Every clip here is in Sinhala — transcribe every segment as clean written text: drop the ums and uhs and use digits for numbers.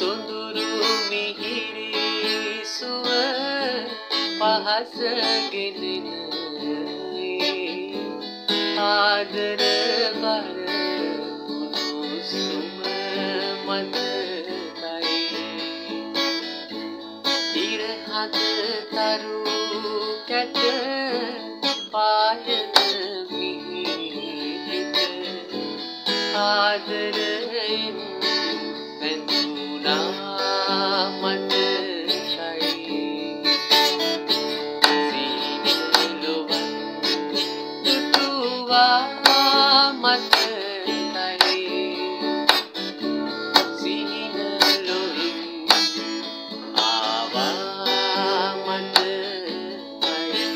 සොඳුරු මිහිරි සුව පහස ගෙනෙන ආදර බර උණුසුම මතකයි ඉරහද තරු කැට පායන මිහිරිත ආදරයෙන් බැඳුනා මතකයි සීනලොවන් දුටුවා මතකයි සීනලොවින් ආවා මතකයි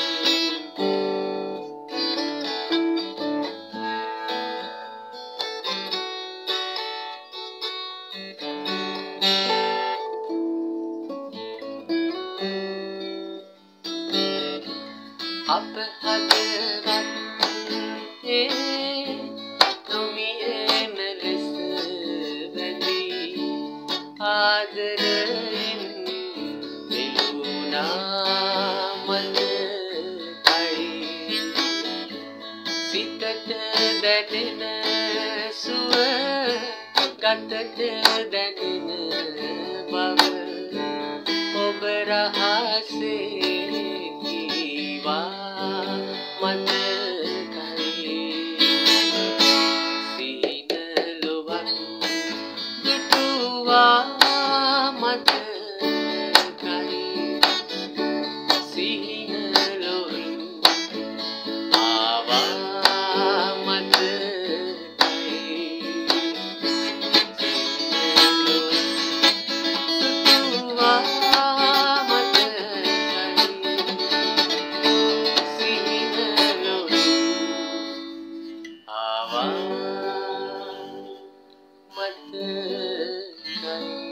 අප හදවතේ නොමියෙන ලෙස බැඳී ආදරයෙන් පිළුණා මතකයි සිතට දැනෙන සුව ගතට දැනෙන බව ඔබ රහසේ මතකයි සීනලොවන් දුටුවා මතකයි සීනලොවින් ආවා මතකයි දුටුවා මතකයි